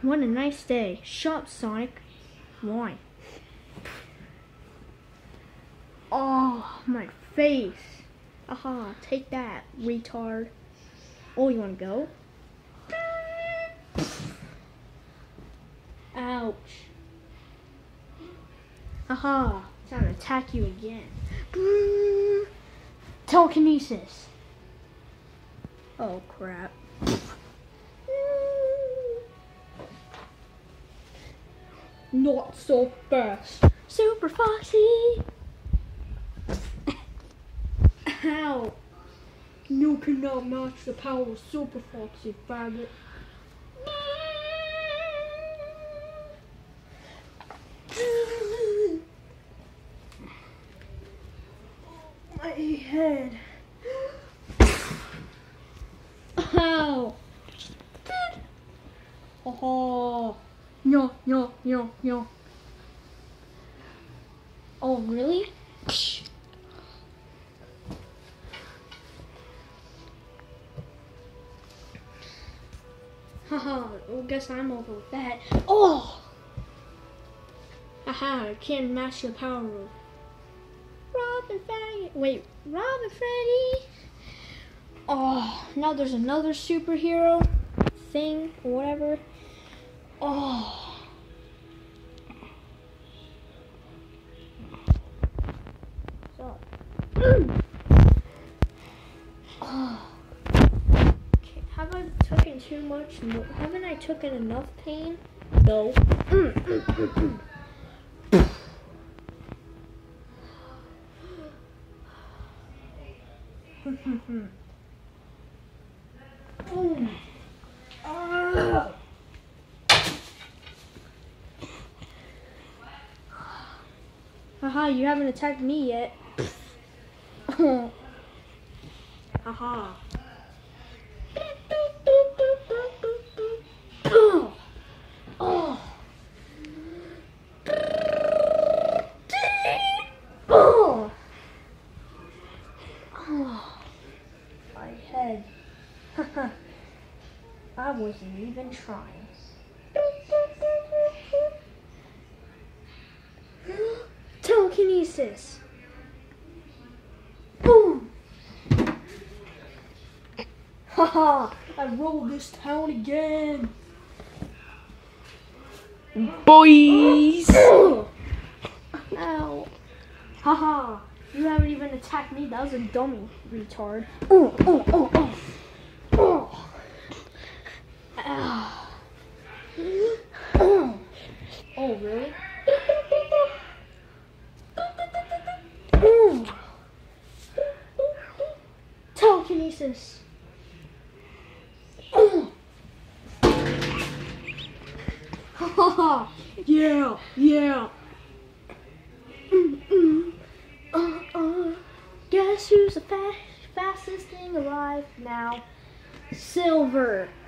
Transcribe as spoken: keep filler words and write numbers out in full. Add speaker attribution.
Speaker 1: what a nice day. Shut up, Sonic. Why? Oh, my face. Aha, take that, retard. Oh, you wanna go? Ouch. Haha, time to attack you again. Telekinesis. Oh crap. Not so fast. Super Foxy. Ow. You cannot match the power of Super Foxy, faggot. My head. Ow. Oh. No, no, no, no. Oh, really? Haha, well, guess I'm over with that. Oh! Haha, I can't match the power of Robin Faggot. Wait, Robin Freddy? Oh, now there's another superhero thing or whatever. Oh. Sorry. Oh. Okay, have I taken too much? No. Haven't I taken enough pain? No. Mm, mm, mm, mm. Mm. Ah. Haha, you haven't attacked me yet. Haha. Oh. Oh. Oh. Oh. My head. I wasn't even trying. Telekinesis. Boom. Haha, I rolled this town again.
Speaker 2: Boys.
Speaker 1: Oh. Ow. Haha, you haven't even attacked me. That was a dummy, retard. Oh, oh, oh, oh. Oh. Ow. Oh. Oh, really? Oh. Telekinesis. Oh. Haha. Yeah, yeah. Mm, mm. Uh, uh. Guess who's the fa fastest thing alive now? Silver.